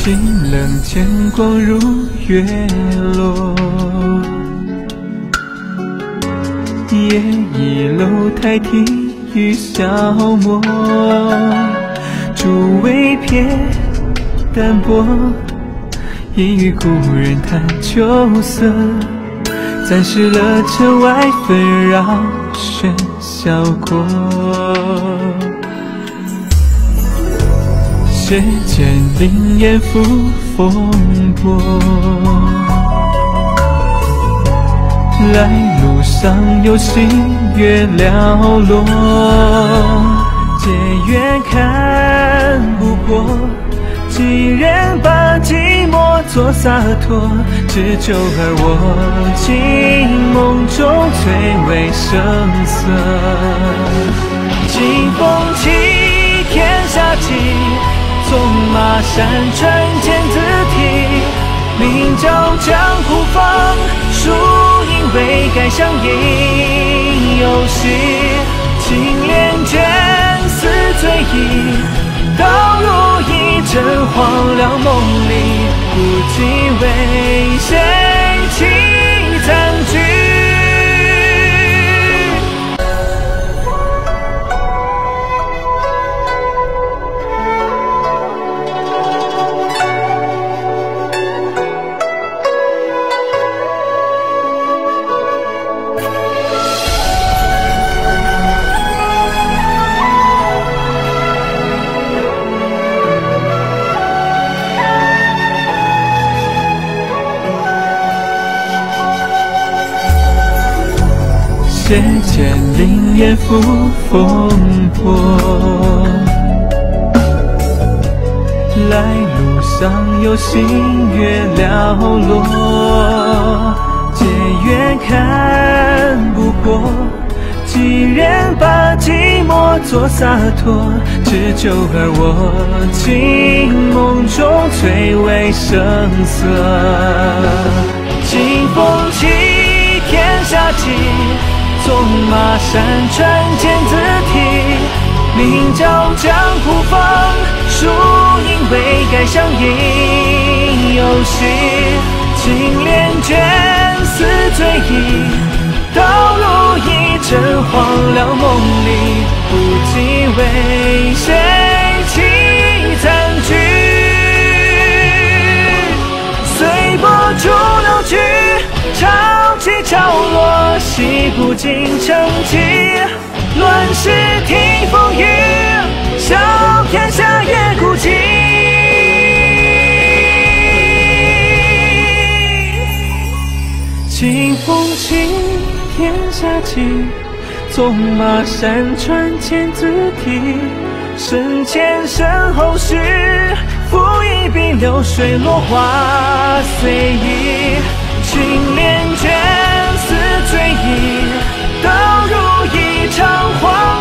清冷见光如月落，夜倚楼台听雨消磨，诸位撇淡泊，因与故人谈秋色，暂时了尘外纷扰喧嚣过。谁见灵烟赴风波，来路上有星月寥落，借月看不破，几人把寂寞做洒脱，只酒而我惊梦中最为声色。劲风起，天下起，纵马山川见字体，名叫江湖风，输赢未改相迎游戏，青莲卷丝醉意，倒入一阵荒凉梦里，不及为谁起残局。谁见灵烟赴风波，来路上有星月寥落，借月看不破，几人把寂寞做洒脱，只酒而我惊梦中最为声色。劲风起，天下起，纵马山川见字体，名叫江湖风，输赢未改相迎游戏，青莲卷丝醉意，倒入一阵荒凉梦里，不及为谁起残局。随波逐流去，潮起潮落，洗不尽成疾，乱世听风雨，笑天下也孤寂。劲风起，天下起，纵马山川见字体，身前身后事，赋一笔流水落花随意，青莲卷丝醉意，倒入一场荒